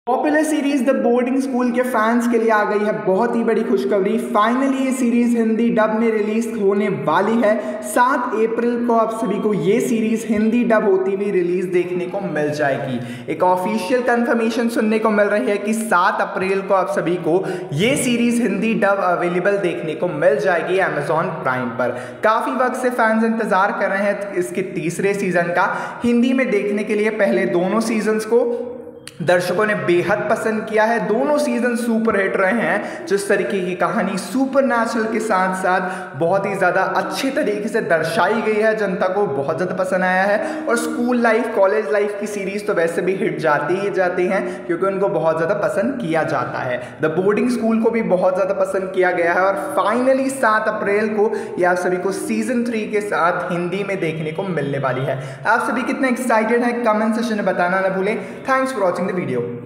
Popular series the boarding school के fans के लिए आ गई है बहुत ही बड़ी खुशखबरी। फाइनली ये सीरीज हिंदी डब में रिलीज होने वाली है। 7 अप्रैल को आप सभी को ये सीरीज हिंदी डब होती हुई रिलीज देखने को मिल जाएगी। एक ऑफिशियल कंफर्मेशन सुनने को मिल रही है कि 7 अप्रैल को आप सभी को ये सीरीज हिंदी डब अवेलेबल देखने को मिल जाएगी अमेजॉन प्राइम पर। काफी वक्त से फैंस इंतजार कर रहे हैं इसके तीसरे सीजन का हिंदी में देखने के लिए। पहले दोनों सीजन्स को दर्शकों ने बेहद पसंद किया है। दोनों सीजन सुपर हिट रहे हैं। जिस तरीके की कहानी सुपरनैचुरल के साथ साथ बहुत ही ज़्यादा अच्छे तरीके से दर्शाई गई है, जनता को बहुत ज़्यादा पसंद आया है। और स्कूल लाइफ, कॉलेज लाइफ की सीरीज़ तो वैसे भी हिट जाती ही जाती हैं क्योंकि उनको बहुत ज़्यादा पसंद किया जाता है। द बोर्डिंग स्कूल को भी बहुत ज़्यादा पसंद किया गया है और फाइनली 7 अप्रैल को यह आप सभी को सीजन 3 के साथ हिंदी में देखने को मिलने वाली है। आप सभी कितने एक्साइटेड हैं कमेंट सेक्शन में बताना ना भूलें। Thanks for watching the video।